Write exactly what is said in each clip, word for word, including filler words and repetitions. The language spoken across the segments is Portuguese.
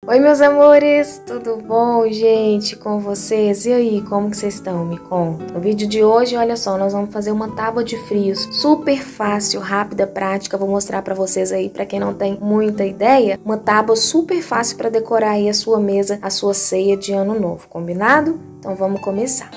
Oi, meus amores, tudo bom, gente, com vocês? E aí, como que vocês estão? Me conta. No vídeo de hoje, olha só, nós vamos fazer uma tábua de frios super fácil, rápida, prática. Vou mostrar pra vocês aí, pra quem não tem muita ideia, uma tábua super fácil pra decorar aí a sua mesa, a sua ceia de ano novo, combinado? Então vamos começar.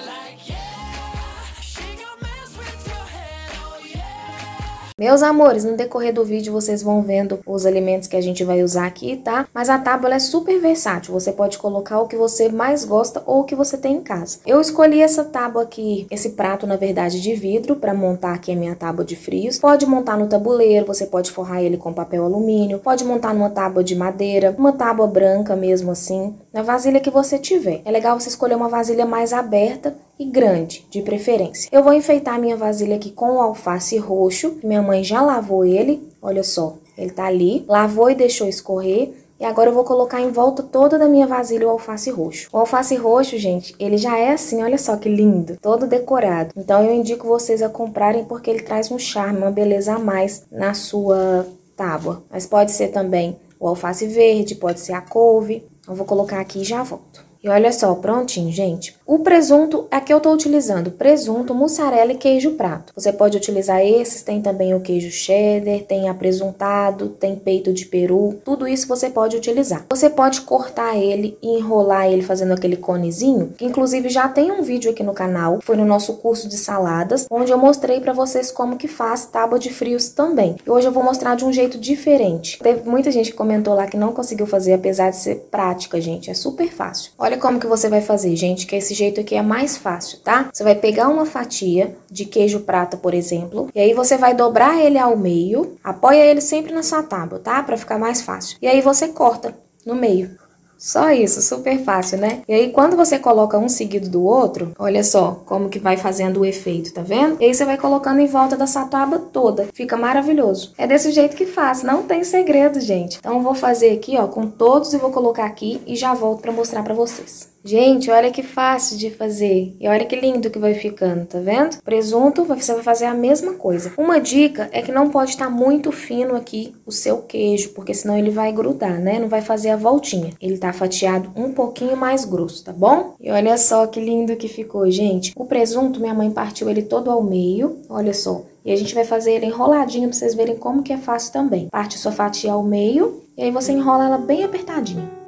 Meus amores, no decorrer do vídeo vocês vão vendo os alimentos que a gente vai usar aqui, tá? Mas a tábua ela é super versátil, você pode colocar o que você mais gosta ou o que você tem em casa. Eu escolhi essa tábua aqui, esse prato na verdade de vidro, para montar aqui a minha tábua de frios. Pode montar no tabuleiro, você pode forrar ele com papel alumínio, pode montar numa tábua de madeira, uma tábua branca mesmo assim, na vasilha que você tiver. É legal você escolher uma vasilha mais aberta e grande, de preferência. Eu vou enfeitar a minha vasilha aqui com o alface roxo, minha mãe já lavou ele, olha só, ele tá ali, lavou e deixou escorrer, e agora eu vou colocar em volta toda da minha vasilha o alface roxo. O alface roxo, gente, ele já é assim, olha só que lindo, todo decorado. Então eu indico vocês a comprarem porque ele traz um charme, uma beleza a mais na sua tábua. Mas pode ser também o alface verde, pode ser a couve. Eu vou colocar aqui e já volto. E olha só, prontinho, gente. O presunto, aqui eu tô utilizando presunto, mussarela e queijo prato. Você pode utilizar esses, tem também o queijo cheddar, tem apresuntado, tem peito de peru, tudo isso você pode utilizar. Você pode cortar ele e enrolar ele fazendo aquele conezinho, que inclusive já tem um vídeo aqui no canal, foi no nosso curso de saladas, onde eu mostrei pra vocês como que faz tábua de frios também. E hoje eu vou mostrar de um jeito diferente. Teve muita gente que comentou lá que não conseguiu fazer, apesar de ser prática, gente, é super fácil. Olha Olha como que você vai fazer, gente, que esse jeito aqui é mais fácil, tá? Você vai pegar uma fatia de queijo prata, por exemplo, e aí você vai dobrar ele ao meio, apoia ele sempre na sua tábua, tá? Pra ficar mais fácil. E aí você corta no meio. Só isso, super fácil, né? E aí, quando você coloca um seguido do outro, olha só como que vai fazendo o efeito, tá vendo? E aí você vai colocando em volta da sua tábua toda. Fica maravilhoso. É desse jeito que faz, não tem segredo, gente. Então, eu vou fazer aqui, ó, com todos e vou colocar aqui e já volto pra mostrar pra vocês. Gente, olha que fácil de fazer. E olha que lindo que vai ficando, tá vendo? Presunto, você vai fazer a mesma coisa. Uma dica é que não pode estar muito fino aqui o seu queijo, porque senão ele vai grudar, né? Não vai fazer a voltinha. Ele tá fatiado um pouquinho mais grosso, tá bom? E olha só que lindo que ficou, gente. O presunto, minha mãe partiu ele todo ao meio, olha só. E a gente vai fazer ele enroladinho pra vocês verem como que é fácil também. Parte sua fatia ao meio e aí você enrola ela bem apertadinha.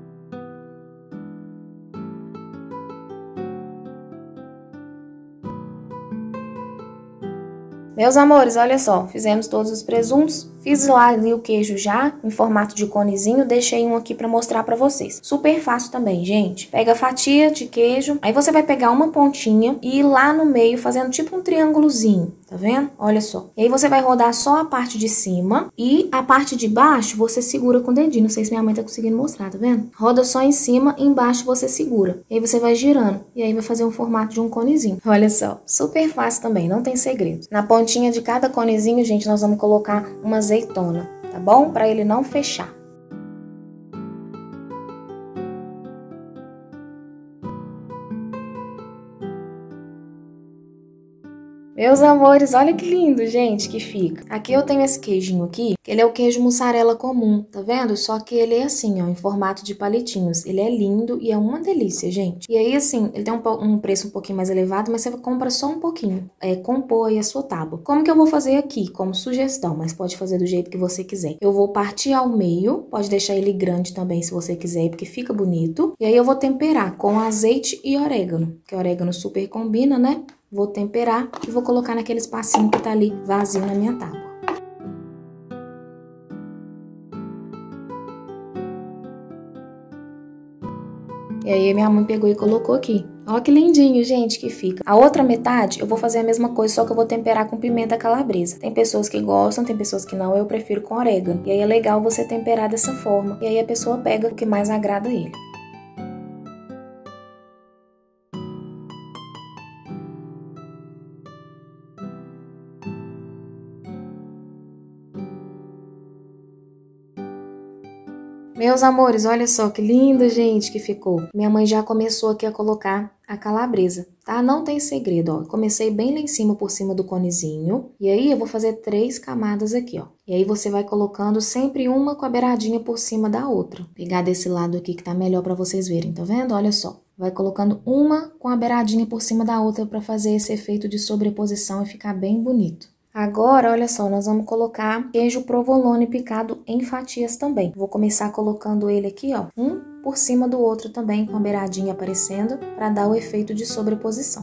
Meus amores, olha só, fizemos todos os presuntos, fiz lá ali o queijo já, em formato de conezinho, deixei um aqui pra mostrar pra vocês. Super fácil também, gente. Pega a fatia de queijo, aí você vai pegar uma pontinha e ir lá no meio fazendo tipo um triângulozinho, tá vendo? Olha só. E aí você vai rodar só a parte de cima e a parte de baixo você segura com o dedinho. Não sei se minha mãe tá conseguindo mostrar, tá vendo? Roda só em cima e embaixo você segura. E aí você vai girando e aí vai fazer um formato de um conezinho. Olha só, super fácil também, não tem segredo. Na pontinha de cada conezinho, gente, nós vamos colocar uma azeitona, tá bom? Para ele não fechar. Meus amores, olha que lindo, gente, que fica. Aqui eu tenho esse queijinho aqui, que ele é o queijo mussarela comum, tá vendo? Só que ele é assim, ó, em formato de palitinhos. Ele é lindo e é uma delícia, gente. E aí, assim, ele tem um, um preço um pouquinho mais elevado, mas você compra só um pouquinho. É, compor aí a sua tábua. Como que eu vou fazer aqui? Como sugestão, mas pode fazer do jeito que você quiser. Eu vou partir ao meio, pode deixar ele grande também se você quiser, porque fica bonito. E aí eu vou temperar com azeite e orégano, que orégano super combina, né? Vou temperar e vou colocar naquele espacinho que tá ali vazio na minha tábua. E aí minha mãe pegou e colocou aqui. Olha que lindinho, gente, que fica. A outra metade eu vou fazer a mesma coisa, só que eu vou temperar com pimenta calabresa. Tem pessoas que gostam, tem pessoas que não, eu prefiro com orégano. E aí é legal você temperar dessa forma. E aí a pessoa pega o que mais agrada a ele. Meus amores, olha só que lindo, gente, que ficou. Minha mãe já começou aqui a colocar a calabresa, tá? Não tem segredo, ó. Comecei bem lá em cima, por cima do conezinho. E aí, eu vou fazer três camadas aqui, ó. E aí, você vai colocando sempre uma com a beiradinha por cima da outra. Vou pegar desse lado aqui que tá melhor pra vocês verem, tá vendo? Olha só. Vai colocando uma com a beiradinha por cima da outra pra fazer esse efeito de sobreposição e ficar bem bonito. Agora, olha só, nós vamos colocar queijo provolone picado em fatias também. Vou começar colocando ele aqui, ó, um por cima do outro também, com a beiradinha aparecendo, para dar o efeito de sobreposição.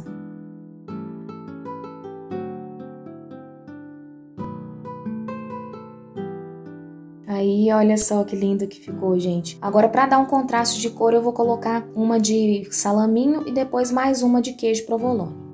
Aí, olha só que lindo que ficou, gente. Agora, para dar um contraste de cor, eu vou colocar uma de salaminho e depois mais uma de queijo provolone.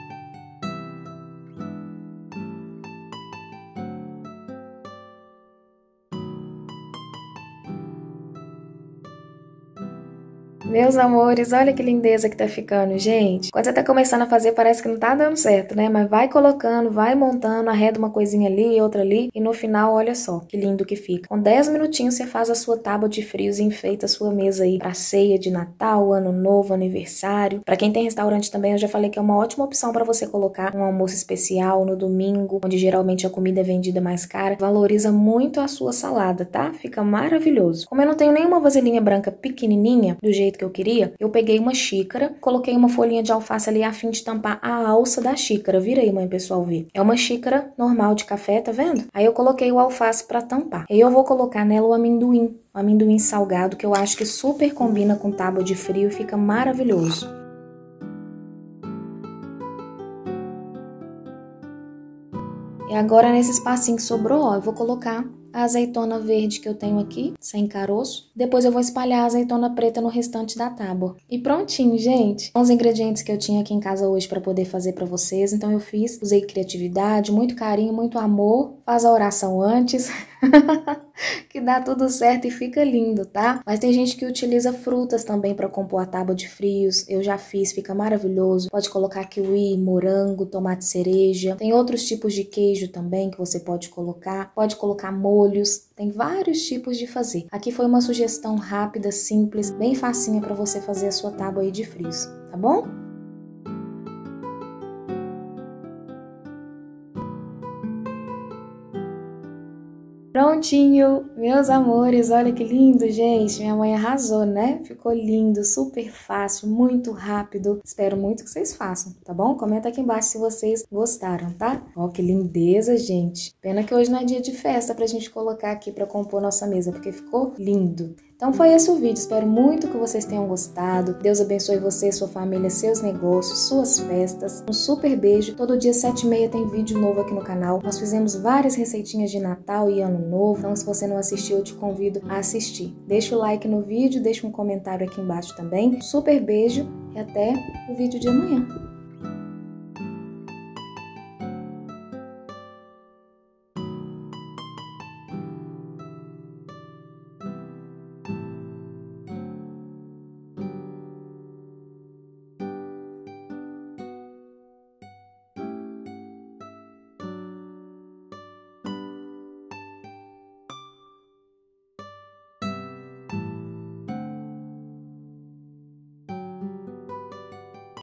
Meus amores, olha que lindeza que tá ficando, gente. Quando você tá começando a fazer, parece que não tá dando certo, né? Mas vai colocando, vai montando, arreda uma coisinha ali, outra ali. E no final, olha só que lindo que fica. Com dez minutinhos, você faz a sua tábua de frios e enfeita a sua mesa aí pra ceia de Natal, Ano Novo, aniversário. Pra quem tem restaurante também, eu já falei que é uma ótima opção pra você colocar um almoço especial no domingo, onde geralmente a comida é vendida mais cara. Valoriza muito a sua salada, tá? Fica maravilhoso. Como eu não tenho nenhuma vasilhinha branca pequenininha, do jeito que eu queria, eu peguei uma xícara, coloquei uma folhinha de alface ali a fim de tampar a alça da xícara. Vira aí, mãe, pessoal ver. É uma xícara normal de café, tá vendo? Aí eu coloquei o alface pra tampar. Aí eu vou colocar nela o amendoim, o amendoim salgado, que eu acho que super combina com tábua de frio e fica maravilhoso. E agora, nesse espacinho que sobrou, ó, eu vou colocar a azeitona verde que eu tenho aqui, sem caroço. Depois eu vou espalhar a azeitona preta no restante da tábua. E prontinho, gente! São os ingredientes que eu tinha aqui em casa hoje para poder fazer para vocês. Então eu fiz, usei criatividade, muito carinho, muito amor. Faz a oração antes, que dá tudo certo e fica lindo, tá? Mas tem gente que utiliza frutas também para compor a tábua de frios. Eu já fiz, fica maravilhoso. Pode colocar kiwi, morango, tomate cereja. Tem outros tipos de queijo também que você pode colocar. Pode colocar molhos. Tem vários tipos de fazer. Aqui foi uma sugestão rápida, simples, bem facinha para você fazer a sua tábua aí de frios, tá bom? Prontinho, meus amores, olha que lindo, gente. Minha mãe arrasou, né? Ficou lindo, super fácil, muito rápido. Espero muito que vocês façam, tá bom? Comenta aqui embaixo se vocês gostaram, tá? Ó, que lindeza, gente. Pena que hoje não é dia de festa pra gente colocar aqui pra compor nossa mesa, porque ficou lindo. Então foi esse o vídeo, espero muito que vocês tenham gostado. Deus abençoe você, sua família, seus negócios, suas festas. Um super beijo. Todo dia sete e meia tem vídeo novo aqui no canal. Nós fizemos várias receitinhas de Natal e Ano Novo, então se você não assistiu, eu te convido a assistir. Deixa o like no vídeo, deixa um comentário aqui embaixo também. Um super beijo e até o vídeo de amanhã.